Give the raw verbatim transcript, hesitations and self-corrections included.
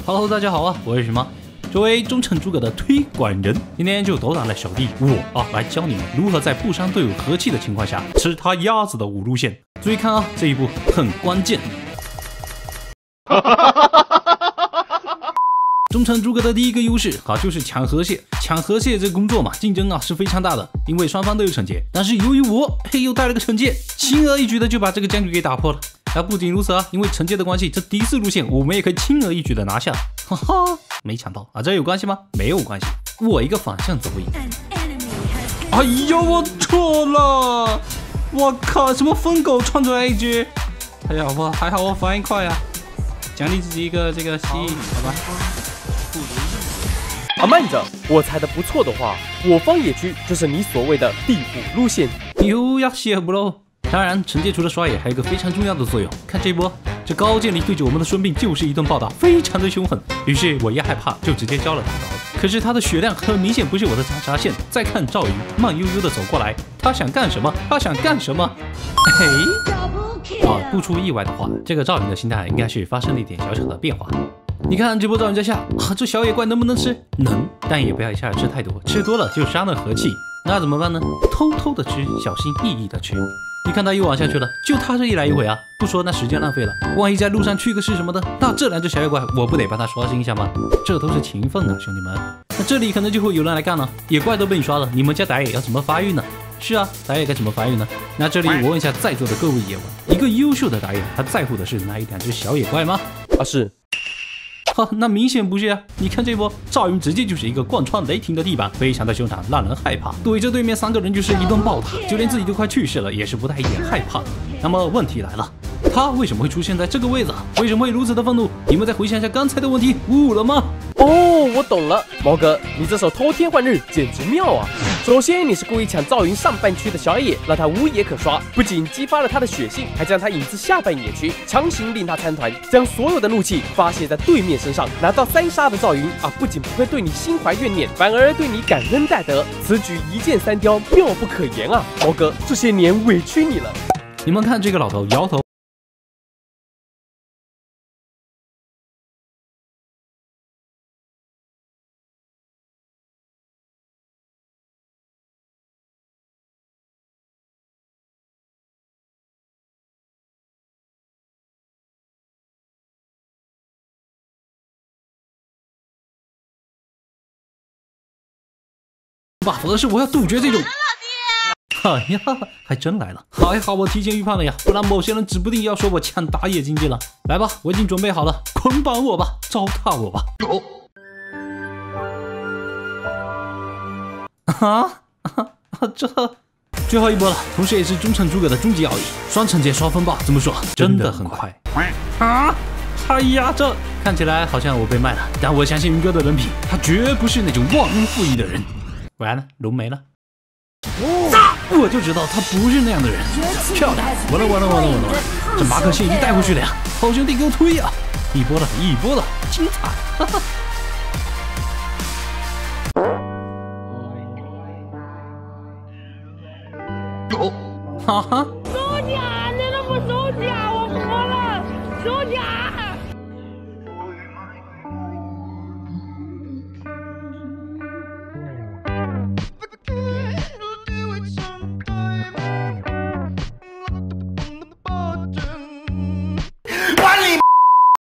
Hello， 大家好啊，我是什么？作为忠诚诸葛的推广人，今天就斗胆了小弟我啊来教你们如何在不伤队友和气的情况下吃他鸭子的五路线。注意看啊，这一步很关键。忠诚诸葛的第一个优势啊，就是抢河蟹。抢河蟹这个工作嘛，竞争啊是非常大的，因为双方都有惩戒。但是由于我嘿又带了个惩戒，轻而易举的就把这个僵局给打破了。啊，不仅如此啊，因为惩戒的关系，这第四路线我们也可以轻而易举的拿下。哈哈，没抢到啊，这有关系吗？没有关系，我一个反向走位。哎呦，我错了！我靠，什么疯狗窜出来一局？哎呀，我还好我反应快啊，奖励自己一个这个吸引，好吧。 啊，慢着，我猜的不错的话，我方野区就是你所谓的第五路线。 又要谢不喽？当然，惩戒除了刷野，还有一个非常重要的作用。看这波，这高渐离对着我们的孙膑就是一顿暴打，非常的凶狠。于是我一害怕，就直接交了大招。可是他的血量很明显不是我的长沙线。再看赵云慢悠悠的走过来，他想干什么？他想干什么？嘿，啊，不出意外的话，这个赵云的心态应该是发生了一点小小的变化。你看这波赵云在下，啊，这小野怪能不能吃？能，但也不要一下子吃太多，吃多了就伤了和气。那怎么办呢？偷偷的吃，小心翼翼的吃。你看他又往下去了，就他这一来一回啊，不说那时间浪费了，万一在路上去个是什么的，那这两只小野怪我不得帮他刷新一下吗？这都是情分啊，兄弟们。那这里可能就会有人来干了，野怪都被你刷了，你们家打野要怎么发育呢？是啊，打野该怎么发育呢？那这里我问一下在座的各位野王，一个优秀的打野，他在乎的是那一两只小野怪吗？ 啊，是。 哈，那明显不是啊！你看这波赵云直接就是一个贯穿雷霆的地板，非常的凶残，让人害怕。对着对面三个人就是一顿暴打，就连自己都快去世了，也是不带一点害怕。那么问题来了，他为什么会出现在这个位置？为什么会如此的愤怒？你们再回想一下刚才的问题，悟了吗？ 哦，我懂了，毛哥，你这手偷天换日简直妙啊！首先，你是故意抢赵云上半区的小野，让他无野可刷，不仅激发了他的血性，还将他引至下半野区，强行令他参团，将所有的怒气发泄在对面身上。拿到三杀的赵云啊，不仅不会对你心怀怨念，反而对你感恩戴德，此举一箭三雕，妙不可言啊！毛哥，这些年委屈你了。 你们看这个老头摇头。buff 的是我要杜绝这种。哎呀，还真来了！还好我提前预判了呀，不然某些人指不定要说我抢打野经济了。来吧，我已经准备好了，捆绑我吧，糟蹋我吧！啊啊！这最后一波了，同时也是忠诚诸葛的终极奥义，双惩戒双风暴，怎么说？真的很快啊！哎呀，这看起来好像我被卖了，但我相信云哥的人品，他绝不是那种忘恩负义的人。完了，龙没了。哦，我就知道他不是那样的人。漂亮！完了完了完了完了完了！这马可线已经带回去了呀！好兄弟给我推呀！一波了一波了，精彩！哈哈。哈哈。